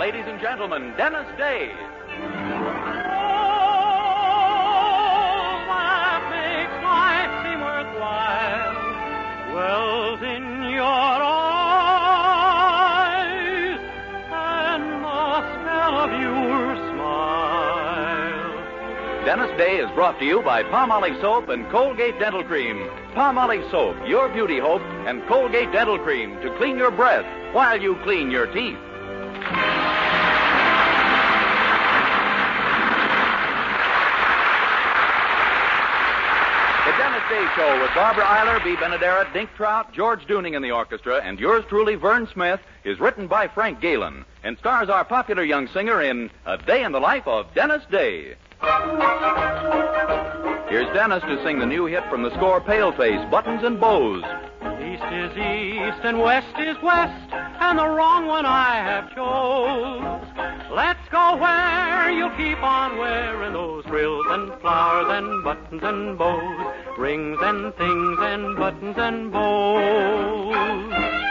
ladies and gentlemen, Dennis Day. That makes life seem worthwhile. Wells in your eyes, and the smell of your smile. Dennis Day is brought to you by Palmolive Soap and Colgate Dental Cream. Palmolive Soap, your beauty hope, and Colgate Dental Cream to clean your breath while you clean your teeth. The Dennis Day Show with Barbara Eiler, B. Benaderet, Dink Trout, George Dooning in the orchestra, and yours truly, Vern Smith, is written by Frank Galen and stars our popular young singer in A Day in the Life of Dennis Day. Here's Dennis to sing the new hit from the score, Paleface, Buttons and Bows. East is east and west is west, and the wrong one I have chose. Let's go where you'll keep on wearing those frills and flowers and buttons and bows, rings and things and buttons and bows.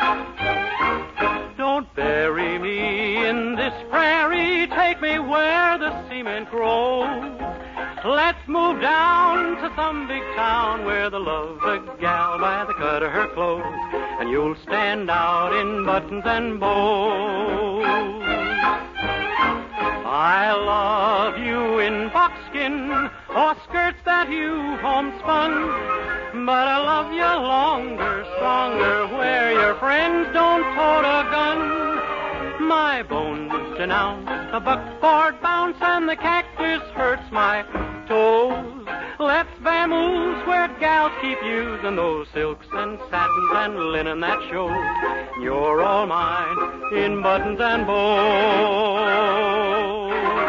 Don't bury me in this prairie, take me where the cement grows. Let's move down to some big town where the love's a gal by the cut of her clothes, and you'll stand out in buttons and bows. I love you in buckskin or skirts that you've homespun, but I love you longer, stronger, where your friends don't tote a gun. My bones denounce the buckboard bounce, and the cactus hurts my toes. Let's vamoose where gals keep using those silks and satins and linen that shows. You're all mine in buttons and bows.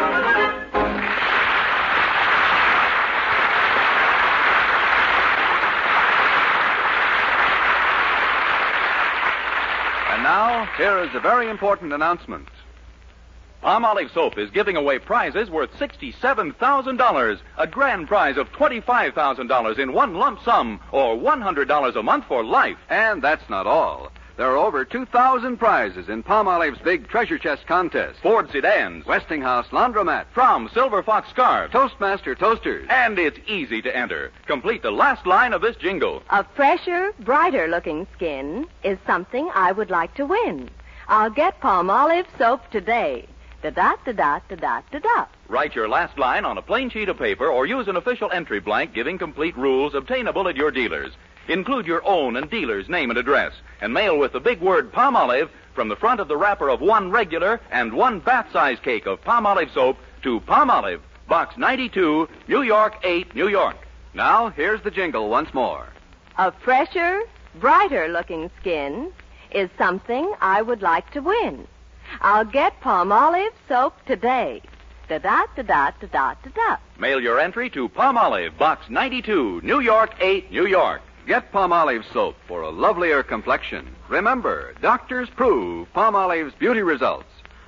And now, here is a very important announcement. Palmolive Soap is giving away prizes worth $67,000, a grand prize of $25,000 in one lump sum, or $100 a month for life. And that's not all. There are over 2,000 prizes in Palmolive's big treasure chest contest. Ford sedans, Westinghouse laundromat, Fromm Silver Fox scarves, Toastmaster toasters. and it's easy to enter. Complete the last line of this jingle. A fresher, brighter-looking skin is something I would like to win. I'll get Palmolive Soap today. Da-da-da-da-da-da-da-da. Write your last line on a plain sheet of paper or use an official entry blank giving complete rules obtainable at your dealers. Include your own and dealer's name and address, and mail with the big word Palmolive from the front of the wrapper of one regular and one bath-size cake of Palmolive Soap to Palmolive, Box 92, New York 8, New York. Now, here's the jingle once more. A fresher, brighter-looking skin is something I would like to win. I'll get Palmolive Soap today. Da-da-da-da-da-da-da-da. Mail your entry to Palmolive, Box 92, New York 8, New York. Get Palmolive Soap for a lovelier complexion. Remember, doctors prove Palmolive's beauty results.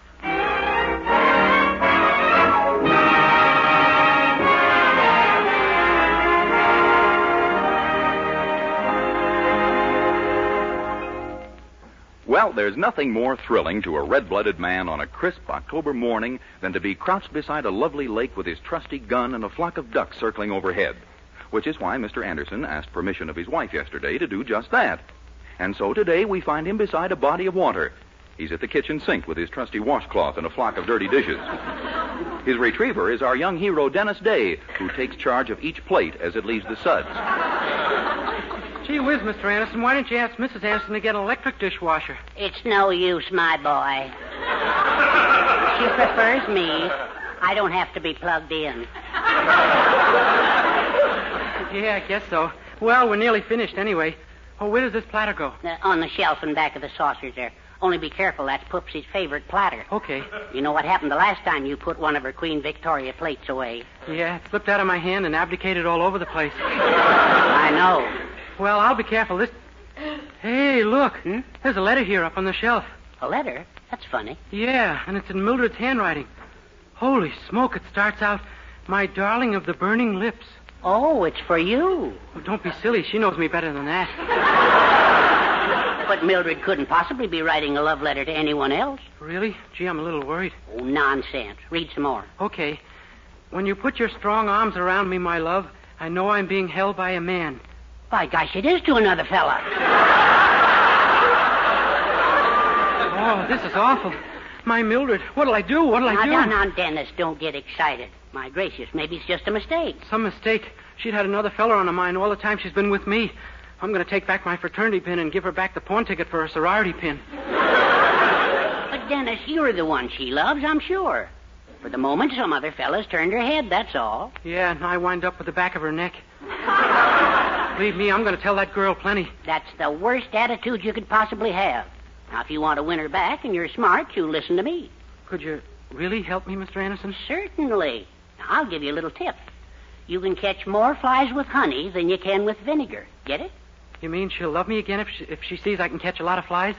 Well, there's nothing more thrilling to a red-blooded man on a crisp October morning than to be crouched beside a lovely lake with his trusty gun and a flock of ducks circling overhead, which is why Mr. Anderson asked permission of his wife yesterday to do just that. And so today we find him beside a body of water. He's at the kitchen sink with his trusty washcloth and a flock of dirty dishes. His retriever is our young hero, Dennis Day, who takes charge of each plate as it leaves the suds. Gee whiz, Mr. Anderson, why didn't you ask Mrs. Anderson to get an electric dishwasher? It's no use, my boy. She prefers me. I don't have to be plugged in. Yeah, I guess so. Well, we're nearly finished anyway. Oh, where does this platter go? On the shelf in back of the saucers there. Only be careful, that's Poopsie's favorite platter. Okay. You know what happened the last time you put one of her Queen Victoria plates away? Yeah, it slipped out of my hand and abdicated all over the place. I know. Well, I'll be careful. Hey, look. There's a letter here up on the shelf. A letter? That's funny. Yeah, and it's in Mildred's handwriting. Holy smoke, it starts out, "My darling of the burning lips." Oh, it's for you. Oh, don't be silly. She knows me better than that. But Mildred couldn't possibly be writing a love letter to anyone else. Really? Gee, I'm a little worried. Oh, nonsense. Read some more. Okay. When you put your strong arms around me, my love, I know I'm being held by a man. By gosh, it is to another fella. Oh, this is awful. My Mildred, what'll I do? What'll I do? Now, Dennis, don't get excited. My gracious, maybe it's just a mistake. Some mistake. She'd had another fella on her mind all the time she's been with me. I'm going to take back my fraternity pin and give her back the pawn ticket for her sorority pin. But, Dennis, you're the one she loves, I'm sure. For the moment, some other fella's turned her head, that's all. Yeah, and I wind up with the back of her neck. Believe me, I'm going to tell that girl plenty. That's the worst attitude you could possibly have. Now, if you want to win her back and you're smart, you listen to me. Could you really help me, Mr. Anderson? Certainly. Now, I'll give you a little tip. You can catch more flies with honey than you can with vinegar. Get it? You mean she'll love me again if she sees I can catch a lot of flies?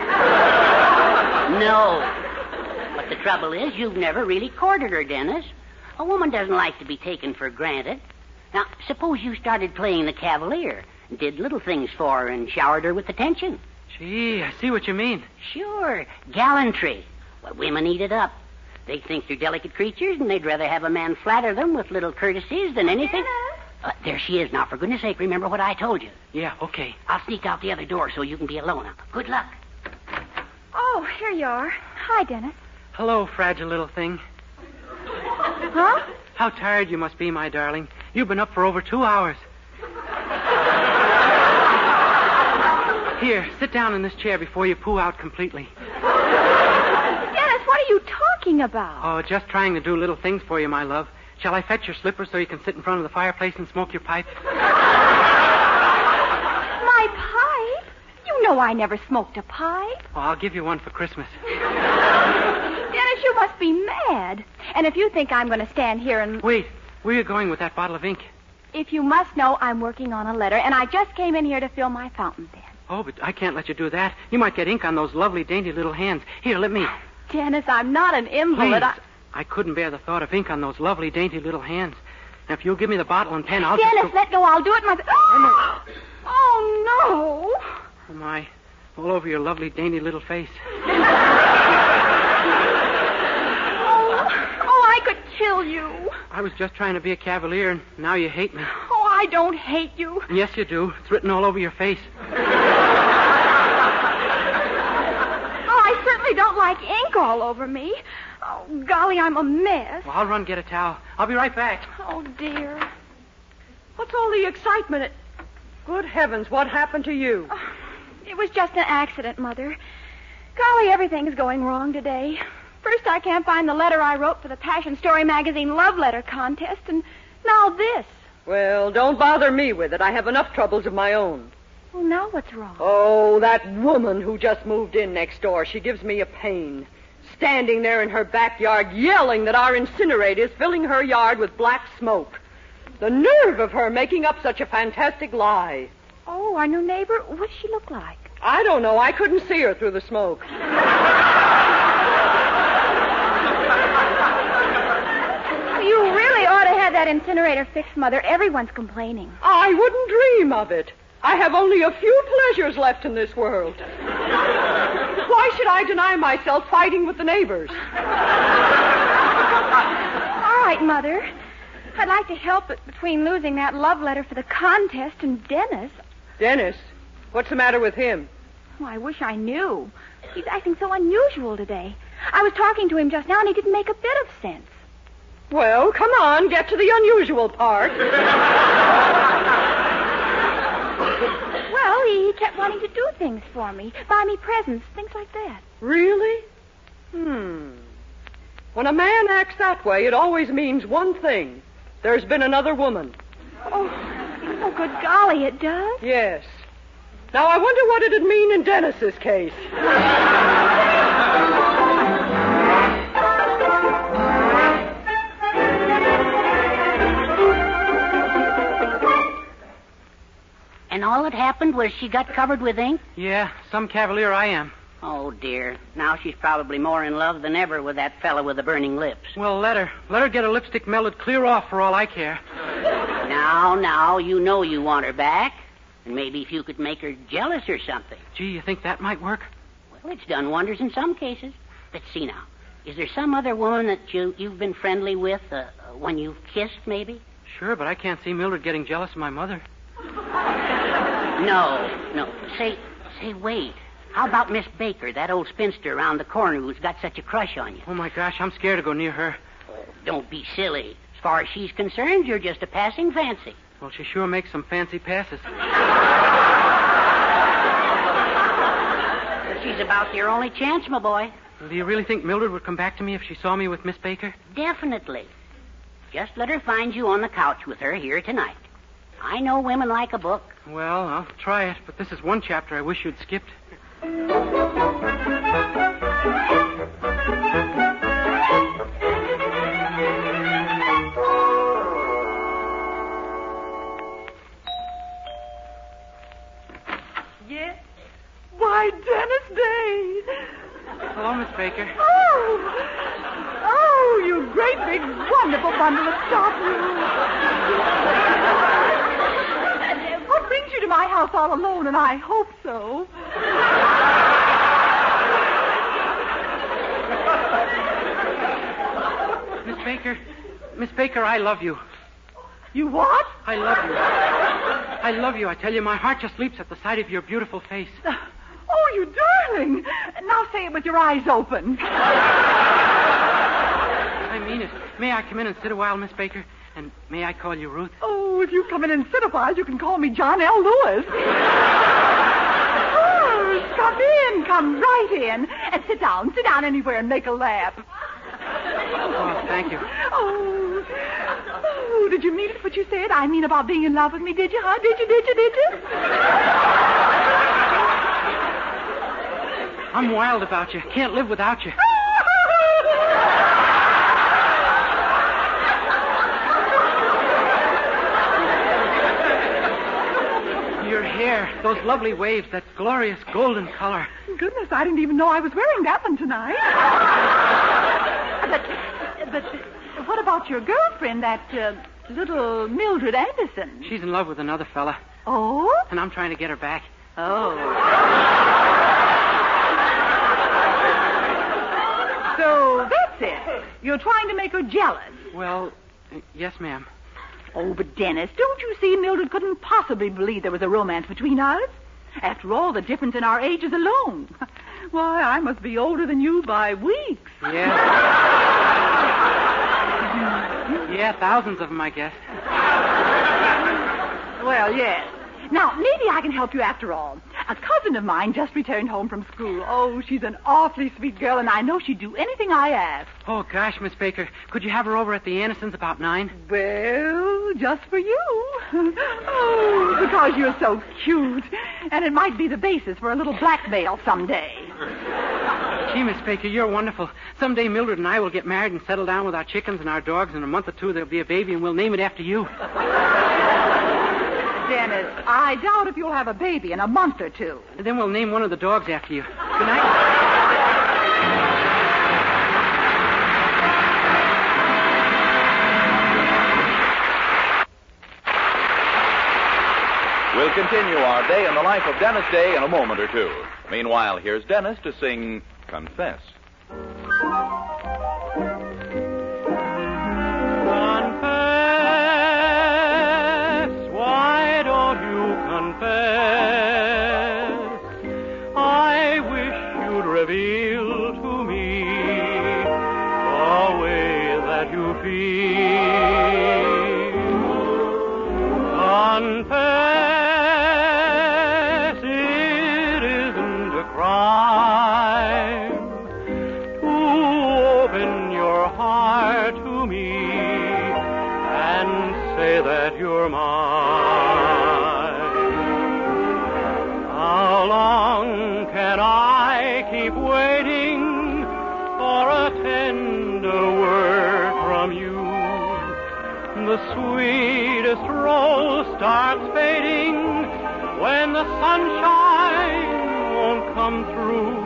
No. But the trouble is, you've never really courted her, Dennis. A woman doesn't like to be taken for granted. Now, suppose you started playing the cavalier and did little things for her and showered her with attention. Gee, I see what you mean. Sure. Gallantry. Well, women eat it up. They think they're delicate creatures, and they'd rather have a man flatter them with little courtesies than anything. There she is now. For goodness sake, remember what I told you. Yeah, okay. I'll sneak out the other door so you can be alone. Good luck. Oh, here you are. Hi, Dennis. Hello, fragile little thing. Huh? How tired you must be, my darling. You've been up for over 2 hours. Here, sit down in this chair before you poo out completely. Dennis, what are you talking about? Oh, just trying to do little things for you, my love. Shall I fetch your slippers so you can sit in front of the fireplace and smoke your pipe? My pipe? You know I never smoked a pipe. Oh, I'll give you one for Christmas. Dennis, you must be mad. And if you think I'm going to stand here and... Wait, where are you going with that bottle of ink? If you must know, I'm working on a letter, and I just came in here to fill my fountain pen. Oh, but I can't let you do that. You might get ink on those lovely, dainty little hands. Here, let me. Dennis, I'm not an invalid. Please. I couldn't bear the thought of ink on those lovely, dainty little hands. Now, if you'll give me the bottle and pen, I'll Dennis, just... let go. I'll do it myself. Oh, no. Oh, my. All over your lovely, dainty little face. Oh, I could kill you. I was just trying to be a cavalier, and now you hate me. Oh, I don't hate you. Yes, you do. It's written all over your face. Oh, I certainly don't like ink all over me. Oh, golly, I'm a mess. Well, I'll run get a towel. I'll be right back. Oh, dear. What's all the excitement? Good heavens, what happened to you? Oh, it was just an accident, Mother. Golly, everything's going wrong today. First, I can't find the letter I wrote for the Passion Story Magazine love letter contest, and now this. Well, don't bother me with it. I have enough troubles of my own. Well, now what's wrong? Oh, that woman who just moved in next door. She gives me a pain. Standing there in her backyard yelling that our incinerator is filling her yard with black smoke. The nerve of her making up such a fantastic lie. Oh, our new neighbor? What does she look like? I don't know. I couldn't see her through the smoke. You really ought to have that incinerator fixed, Mother. Everyone's complaining. I wouldn't dream of it. I have only a few pleasures left in this world. Why should I deny myself fighting with the neighbors? All right, Mother. I'd like to help it between losing that love letter for the contest and Dennis. Dennis? What's the matter with him? Oh, I wish I knew. He's acting so unusual today. I was talking to him just now, and he didn't make a bit of sense. Well, come on, get to the unusual part. Well, he kept wanting to do things for me, buy me presents, things like that. Really? When a man acts that way, it always means one thing. There's been another woman. Oh, good golly, it does? Yes. Now, I wonder what it'd mean in Dennis's case. And all that happened was she got covered with ink? Yeah, some cavalier I am. Oh, dear. Now she's probably more in love than ever with that fella with the burning lips. Well, let her. Let her get her lipstick melted clear off for all I care. Now, you know you want her back. And maybe if you could make her jealous or something. Gee, you think that might work? Well, it's done wonders in some cases. Let's see now. Is there some other woman that you've been friendly with when you've kissed, maybe? Sure, but I can't see Mildred getting jealous of my mother. No. Say, wait. How about Miss Baker, that old spinster around the corner who's got such a crush on you? Oh, my gosh, I'm scared to go near her. Don't be silly. As far as she's concerned, you're just a passing fancy. Well, she sure makes some fancy passes. She's about your only chance, my boy. Well, do you really think Mildred would come back to me if she saw me with Miss Baker? Definitely. Just let her find you on the couch with her here tonight. I know women like a book. Well, I'll try it, but this is one chapter I wish you'd skipped. Yes? Why, Dennis Day. Hello, Miss Baker. Oh, you great big wonderful bundle of stuff. What brings you to my house all alone, and I hope so? Miss Baker, I love you. You what? I love you. I love you. I tell you, my heart just leaps at the sight of your beautiful face. Oh, you darling. Now say it with your eyes open. I mean it. May I come in and sit a while, Miss Baker? And may I call you Ruth? Oh, if you come in and sit a while, you can call me John L. Lewis. Oh, come in. Come right in. And sit down. Sit down anywhere and make a laugh. Oh, thank you. Oh, did you mean it, what you said? I mean about being in love with me, did you, huh? Did you? I'm wild about you. Can't live without you. Your hair, those lovely waves, that glorious golden color. Goodness, I didn't even know I was wearing that one tonight. But what about your girlfriend, that little Mildred Anderson? She's in love with another fella. Oh? And I'm trying to get her back. Oh. So that's it. You're trying to make her jealous. Well, yes, ma'am. Oh, but Dennis, don't you see Mildred couldn't possibly believe there was a romance between us? After all, the difference in our ages alone. Why, I must be older than you by weeks. Yeah. Yeah, thousands of them, I guess. Well, yes. Now, maybe I can help you after all. A cousin of mine just returned home from school. Oh, she's an awfully sweet girl, and I know she'd do anything I ask. Oh, gosh, Miss Baker, could you have her over at the Andersons about 9? Well, just for you. Oh, because you're so cute. And it might be the basis for a little blackmail someday. Gee, Miss Baker, you're wonderful. Someday Mildred and I will get married and settle down with our chickens and our dogs. In a month or two, there'll be a baby, and we'll name it after you. Dennis, I doubt if you'll have a baby in a month or two. And then we'll name one of the dogs after you. Good night. We'll continue our day in the life of Dennis Day in a moment or two. Meanwhile, here's Dennis to sing Confess. Reveal to me the way that you feel. Confess, it isn't a crime to open your heart to me and say that you're mine. How long can I keep waiting for a tender word from you? The sweetest rose starts fading when the sunshine won't come through.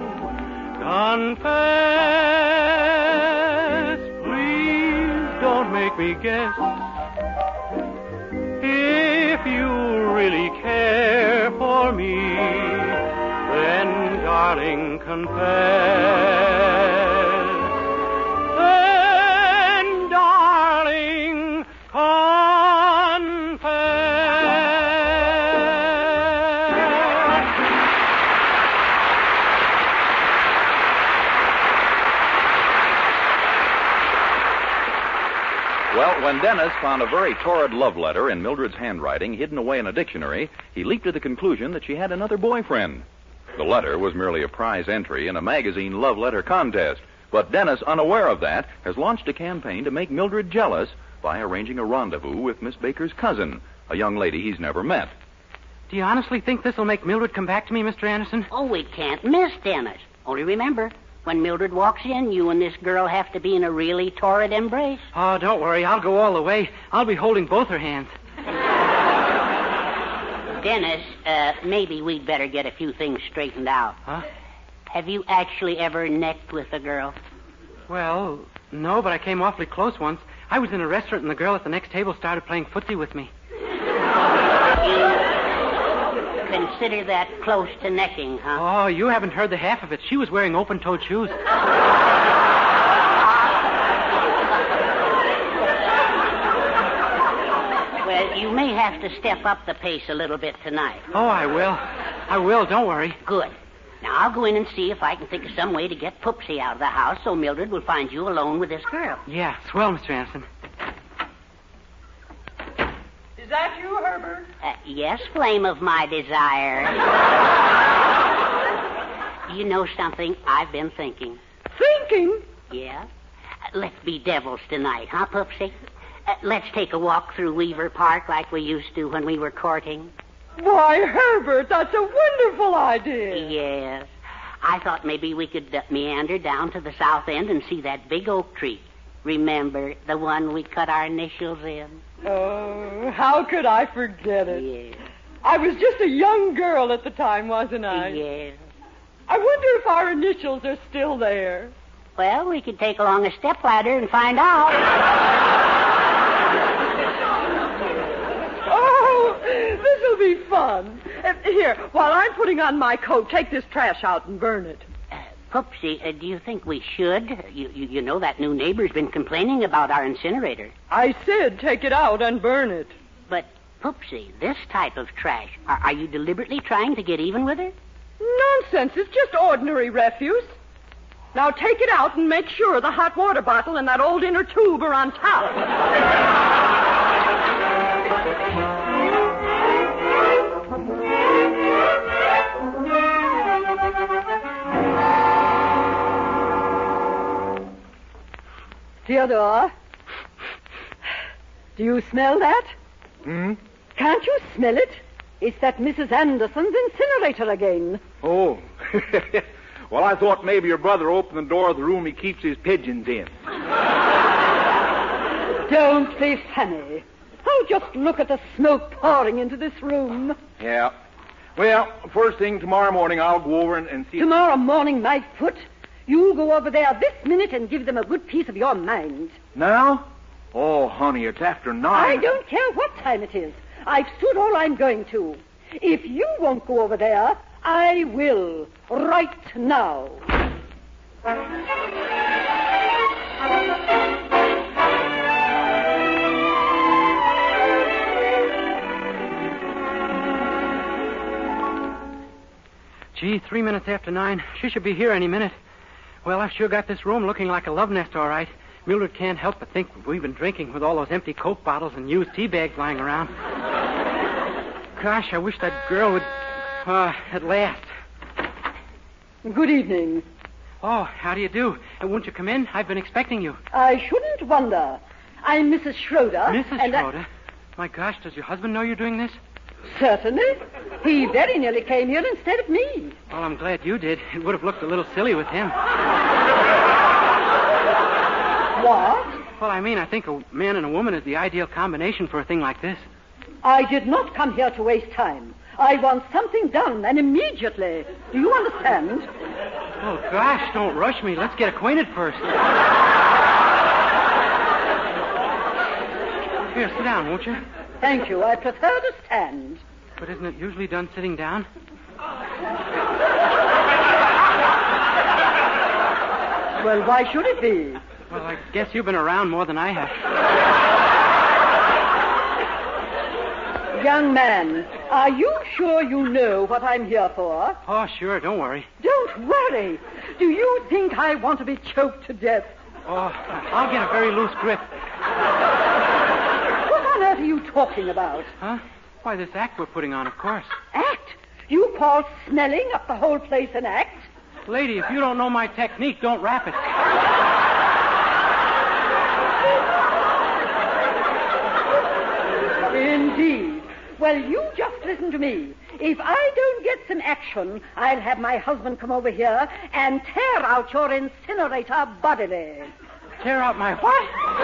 Confess, please don't make me guess. If you really care darling, confess. Then, darling, Well, when Dennis found a very torrid love letter in Mildred's handwriting hidden away in a dictionary, he leaped to the conclusion that she had another boyfriend. The letter was merely a prize entry in a magazine love letter contest, but Dennis, unaware of that, has launched a campaign to make Mildred jealous by arranging a rendezvous with Miss Baker's cousin, a young lady he's never met. Do you honestly think this will make Mildred come back to me, Mr. Anderson? Oh, we can't miss Dennis. Only remember, when Mildred walks in, you and this girl have to be in a really torrid embrace. Oh, don't worry. I'll go all the way. I'll be holding both her hands. Dennis, maybe we'd better get a few things straightened out. Huh? Have you actually ever necked with a girl? Well, no, but I came awfully close once. I was in a restaurant and the girl at the next table started playing footsie with me. You consider that close to necking, huh? Oh, you haven't heard the half of it. She was wearing open-toed shoes. Well, you may have to step up the pace a little bit tonight. Oh, I will. I will. Don't worry. Good. Now, I'll go in and see if I can think of some way to get Poopsie out of the house so Mildred will find you alone with this girl. Yeah, swell, Mr. Anderson. Is that you, Herbert? Yes, flame of my desire. You know something? I've been thinking. Thinking? Yeah? Let's be devils tonight, huh, Poopsie? Let's take a walk through Weaver Park like we used to when we were courting. Why, Herbert, that's a wonderful idea. Yes. I thought maybe we could meander down to the south end and see that big oak tree. Remember, the one we cut our initials in? Oh, how could I forget it? Yes. I was just a young girl at the time, wasn't I? Yes. I wonder if our initials are still there. Well, we could take along a stepladder and find out. Oh, this'll be fun. Here, while I'm putting on my coat, take this trash out and burn it. Poopsie, do you think we should? You know that new neighbor's been complaining about our incinerator. I said take it out and burn it. But, Poopsie, this type of trash, are you deliberately trying to get even with her? Nonsense. It's just ordinary refuse. Now take it out and make sure the hot water bottle and that old inner tube are on top. Theodore, do you smell that? Hmm? Can't you smell it? It's that Mrs. Anderson's incinerator again. Oh. Well, I thought maybe your brother opened the door of the room he keeps his pigeons in. Don't be funny. Oh, just look at the smoke pouring into this room. Yeah. Well, first thing tomorrow morning, I'll go over and see... Tomorrow morning, my foot. You go over there this minute and give them a good piece of your mind. Now? Oh, honey, it's after 9. I don't care what time it is. I've stood all I'm going to. If you won't go over there, I will. Right now. Gee, 3 minutes after 9. She should be here any minute. Well, I've sure got this room looking like a love nest, all right. Mildred can't help but think we've been drinking with all those empty Coke bottles and used tea bags lying around. Gosh, I wish that girl would... at last. Good evening. Oh, how do you do? Won't you come in? I've been expecting you. I shouldn't wonder. I'm Mrs. Schroeder. Mrs. Schroeder? My gosh, does your husband know you're doing this? Certainly. He very nearly came here instead of me. Well, I'm glad you did. It would have looked a little silly with him. What? Well, I mean, I think a man and a woman is the ideal combination for a thing like this. I did not come here to waste time. I want something done, and immediately. Do you understand? Oh, gosh, don't rush me. Let's get acquainted first. Here, sit down, won't you? Thank you. I prefer to stand. But isn't it usually done sitting down? Well, why should it be? Well, I guess you've been around more than I have. Young man, are you sure you know what I'm here for? Oh, sure, don't worry. Don't worry. Do you think I want to be choked to death? Oh, I'll get a very loose grip. What on earth are you talking about? Huh? Why, this act we're putting on, of course. Act? You call smelling up the whole place an act? Lady, if you don't know my technique, don't rap it. Indeed. Well, you just listen to me. If I don't get some action, I'll have my husband come over here and tear out your incinerator bodily. Tear out my what?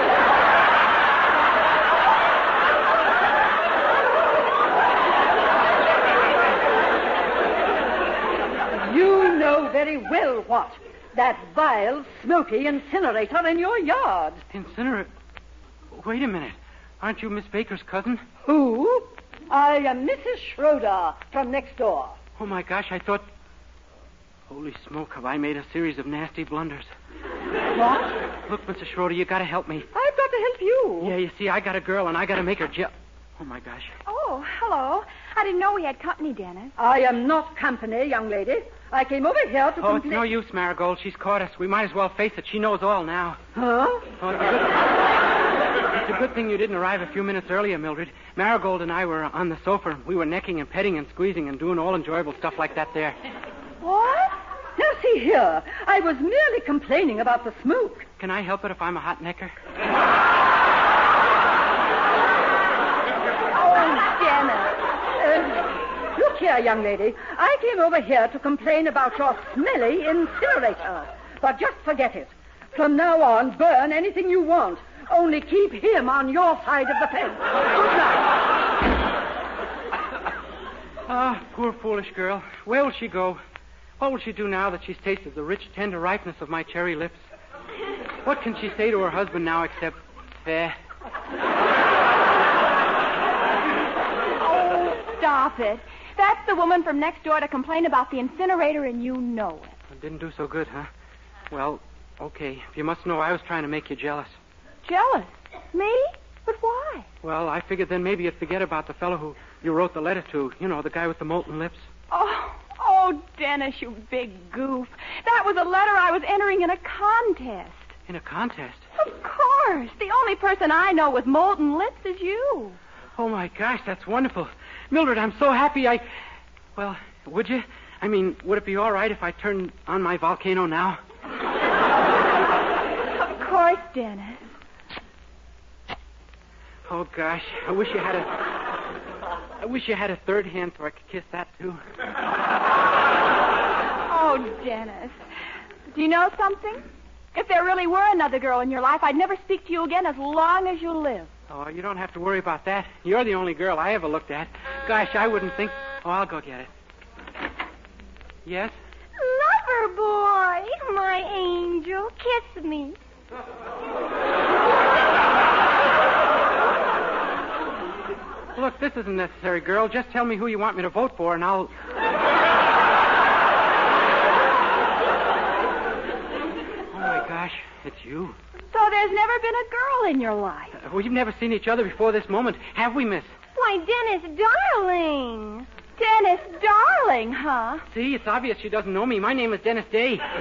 You know very well what. That vile, smoky incinerator in your yard. Incinerator? Wait a minute. Aren't you Miss Baker's cousin? Who? I am Mrs. Schroeder from next door. Oh, my gosh, I thought... Holy smoke, have I made a series of nasty blunders. What? Look, Mrs. Schroeder, you gotta help me. I've got to help you. Yeah, you see, I got a girl, and I gotta make her Oh, my gosh. Oh, hello. I didn't know we had company, Dennis. I am not company, young lady. I came over here to Oh, it's no use, Marigold. She's caught us. We might as well face it. She knows all now. Huh? Oh, it's a good thing you didn't arrive a few minutes earlier, Mildred. Marigold and I were on the sofa. We were necking and petting and squeezing and doing all enjoyable stuff like that there. What? Now, see here. I was merely complaining about the smoke. Can I help it if I'm a hot necker? Oh, Dennis. Look here, young lady. I came over here to complain about your smelly incinerator. But just forget it. From now on, burn anything you want. Only keep him on your side of the fence. Good night. Ah, poor foolish girl. Where will she go? What will she do now that she's tasted the rich, tender ripeness of my cherry lips? What can she say to her husband now except, eh? Oh, stop it. That's the woman from next door to complain about the incinerator, and you know it. It didn't do so good, huh? Well, okay. If you must know, I was trying to make you jealous. Jealous? Me? But why? Well, I figured then maybe you'd forget about the fellow who you wrote the letter to. You know, the guy with the molten lips. Oh, Dennis, you big goof. That was a letter I was entering in a contest. In a contest? Of course. The only person I know with molten lips is you. Oh, my gosh, that's wonderful. Mildred, I'm so happy Well, would you? I mean, would it be all right if I turned on my volcano now? Of course, Dennis. Oh, gosh, I wish you had a third hand so I could kiss that, too. Oh, Dennis. Do you know something? If there really were another girl in your life, I'd never speak to you again as long as you live. Oh, you don't have to worry about that. You're the only girl I ever looked at. Gosh, I wouldn't think... Oh, I'll go get it. Yes? Lover boy, my angel, kiss me. Look, this isn't necessary, girl. Just tell me who you want me to vote for, and I'll... Oh, my gosh, it's you. So there's never been a girl in your life. We've never seen each other before this moment, have we, miss? Why, Dennis, darling. Dennis, darling, huh? See, it's obvious she doesn't know me. My name is Dennis Day. Come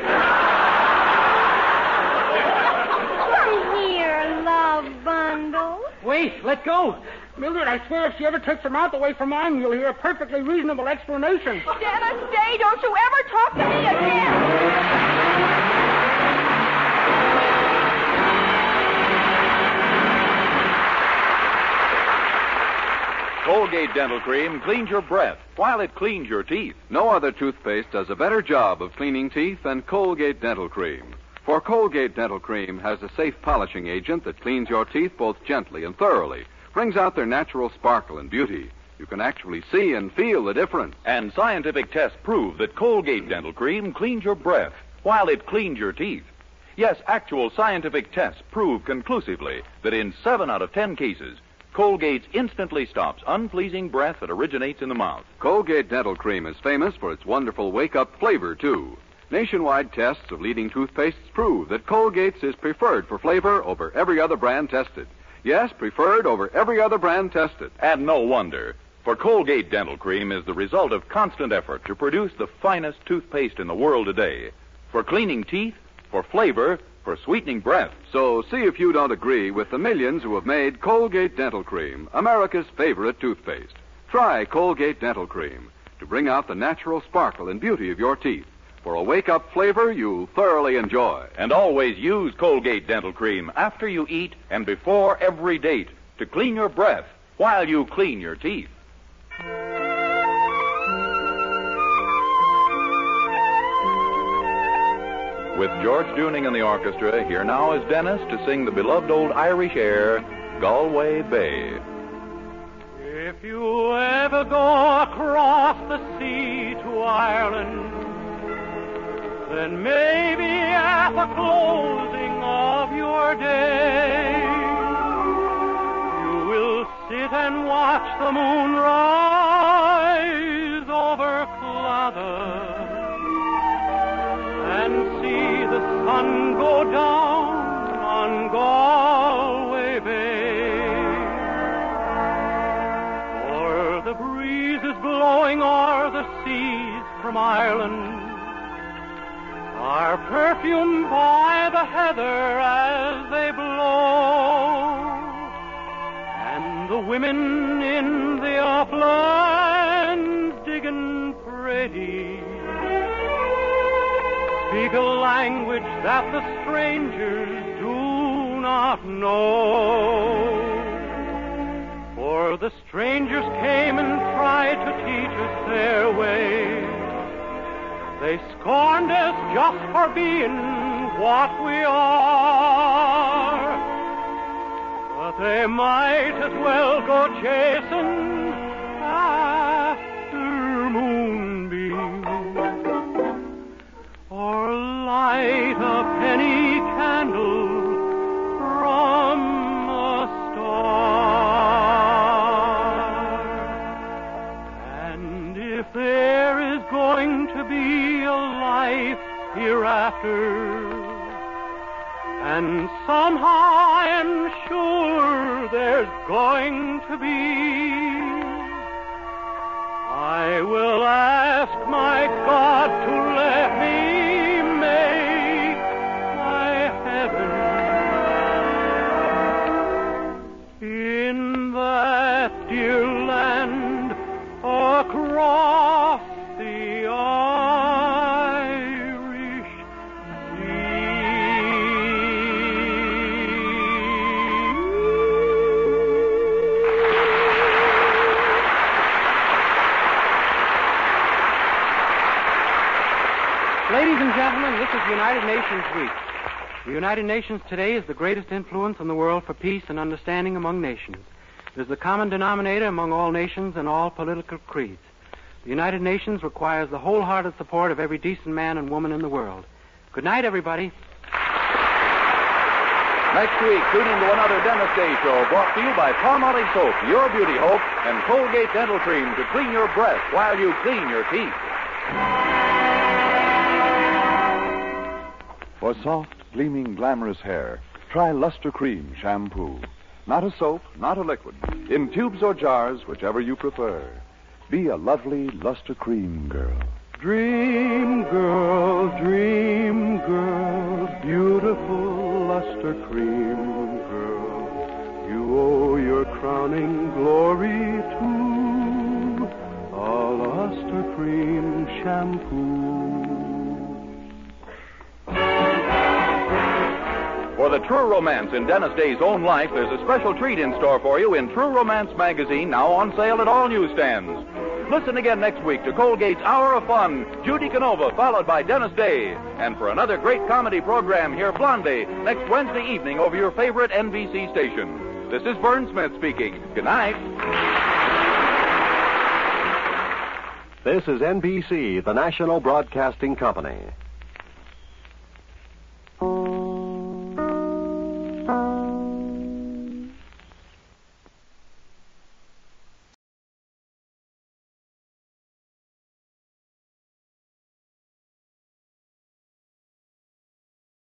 here, love bundle. Wait, let go. Mildred, I swear if she ever takes her mouth away from mine, you'll hear a perfectly reasonable explanation. Dennis Day, don't you ever talk to me again. Colgate Dental Cream cleans your breath while it cleans your teeth. No other toothpaste does a better job of cleaning teeth than Colgate Dental Cream. For Colgate Dental Cream has a safe polishing agent that cleans your teeth both gently and thoroughly, brings out their natural sparkle and beauty. You can actually see and feel the difference. And scientific tests prove that Colgate Dental Cream cleans your breath while it cleans your teeth. Yes, actual scientific tests prove conclusively that in 7 out of 10 cases, Colgate instantly stops unpleasing breath that originates in the mouth. Colgate Dental Cream is famous for its wonderful wake-up flavor, too. Nationwide tests of leading toothpastes prove that Colgate's is preferred for flavor over every other brand tested. Yes, preferred over every other brand tested. And no wonder, for Colgate Dental Cream is the result of constant effort to produce the finest toothpaste in the world today. For cleaning teeth, for flavor, for sweetening breath. So see if you don't agree with the millions who have made Colgate Dental Cream America's favorite toothpaste. Try Colgate Dental Cream to bring out the natural sparkle and beauty of your teeth for a wake-up flavor you'll thoroughly enjoy. And always use Colgate Dental Cream after you eat and before every date to clean your breath while you clean your teeth. With George Dooning and the orchestra, here now is Dennis to sing the beloved old Irish air, Galway Bay. If you ever go across the sea to Ireland, then maybe at the closing of your day, you will sit and watch the moon rise over Clather and see the sun go down on Galway Bay. For the breeze is blowing o'er the seas from Ireland, are perfumed by the heather as they blow, and the women in the uplands digging pretty speak a language that the strangers do not know. For the strangers came and tried to teach us their ways. They scorned us just for being what we are. But they might as well go chasing after moonbeams or light a penny candle from a star. And if there is going to be a life hereafter, and somehow I am sure there's going to be, I will ask my God to let me make my heaven in that dear land across the Irish Ladies and gentlemen, this is United Nations Week. The United Nations today is the greatest influence in the world for peace and understanding among nations. It is the common denominator among all nations and all political creeds. The United Nations requires the wholehearted support of every decent man and woman in the world. Good night, everybody. Next week, tune in to another Dennis Day Show brought to you by Palmolive Soap, your beauty hope, and Colgate Dental Cream to clean your breath while you clean your teeth. For soft, gleaming, glamorous hair, try Luster Cream Shampoo. Not a soap, not a liquid. In tubes or jars, whichever you prefer. Be a lovely Luster Cream girl. Dream girl, beautiful Luster Cream girl, you owe your crowning glory to a Luster Cream shampoo. For the true romance in Dennis Day's own life, there's a special treat in store for you in True Romance magazine, now on sale at all newsstands. Listen again next week to Colgate's Hour of Fun, Judy Canova, followed by Dennis Day. And for another great comedy program, hear Blondie next Wednesday evening over your favorite NBC station. This is Vern Smith speaking. Good night. This is NBC, the National Broadcasting Company.